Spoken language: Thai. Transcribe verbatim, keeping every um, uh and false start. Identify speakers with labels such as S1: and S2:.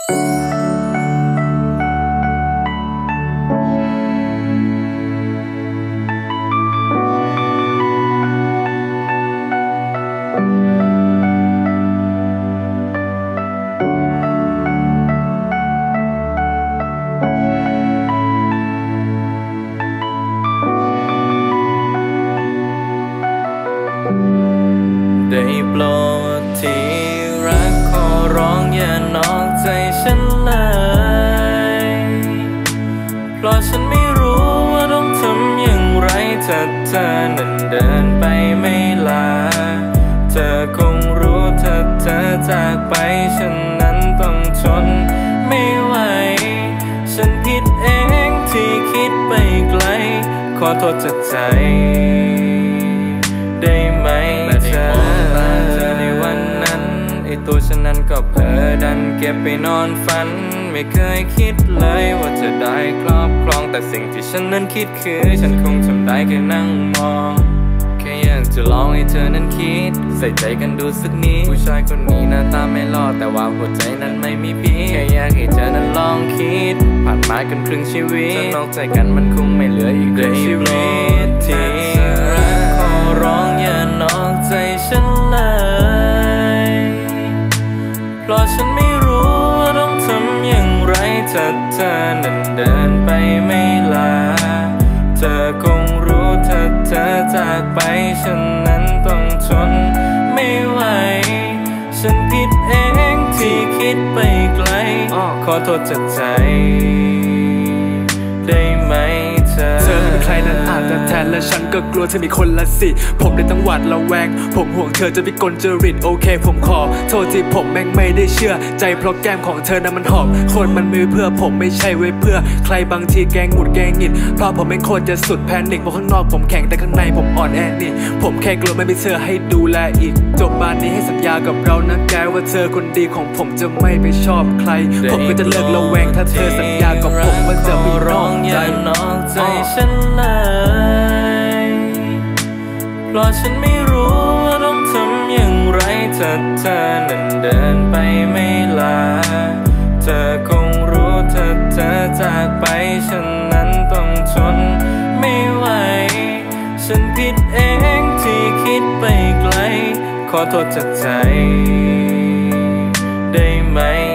S1: ได้โปรดที่รักขอร้องอย่านอกใจฉันเลยเพราะฉันไม่รู้ว่าต้องทำอย่างไรถ้าเธอนั้นเดินไปไม่ลาเธอคงรู้ถ้าเธอจากไปฉันนั้นต้องทนไม่ไหวฉันผิดเองที่คิดไปไกลขอโทษจากใจได้ไหมเธอในวันนั้นไอตัวฉันนั้นก็เผลอดันเก็บไปนอนฝันไม่เคยคิดเลยว่าจะได้ครอบครองแต่สิ่งที่ฉันนั้นคิดคือฉันคงทำได้แค่นั่งมองแค่อยากจะลองให้เธอนั้นคิดใส่ใจกันดูสักนิดผู้ชายคนนี้หน้าตาไม่หล่อแต่ว่าหัวใจนั้นไม่มีพิษแค่อยากให้เธอนั้นลองคิดผ่านมากันครึ่งชีวิตถ้านอกใจกันมันคงไม่เหลืออีกครึ่งชีวิตที่รักขอร้องอย่านอกใจฉันเลยเพราะฉันไม่รู้ว่าต้องทำอย่างไรถ้าเธอนั้นเดินไปไม่ลาเธอคงรู้ถ้าเธอจากไปฉันนั้นต้องทนไม่ไหวฉันผิดเองที่คิดไปไกลขอโทษจากใจได้ไหมเธอ
S2: เธอเป็นใครนั้นอาจจะแทนและฉันก็กลัวเธอมีคนละสิผมเลยต้องหวาดระแวงผมห่วงเธอจะวิกลจริตโอเคผมขอโทษที่ผมแม่งไม่ได้เชื่อใจเพราะแก้มของเธอนั้นมันหอมคนมันมือเพื่อผมไม่ใช่ไว้เพื่อใครบางทีแกงหงุดแกงหงิดเพราะผมเป็นคนจะสุดแพนิคเพราะข้างนอกผมแข็งแต่ข้างในผมอ่อนแอนี่ผมแค่กลัวไม่มีเธอให้ดูแลอีกจบมานี้ให้สัญญากับเรานะแกว่าเธอคนดีของผมจะไม่ไปชอบใครผมก็จะเลิกระแวงถ้าเธอสัญญากับผมว่าจะไม่นอกใจ
S1: ใจฉันเลยเพราะฉันไม่รู้ว่าต้องทำอย่างไรถ้าเธอนั้นเดินไปไม่ลาเธอคงรู้ถ้าเธอจากไปฉันนั้นต้องทนไม่ไหวฉันผิดเองที่คิดไปไกลขอโทษจากใจได้ไหม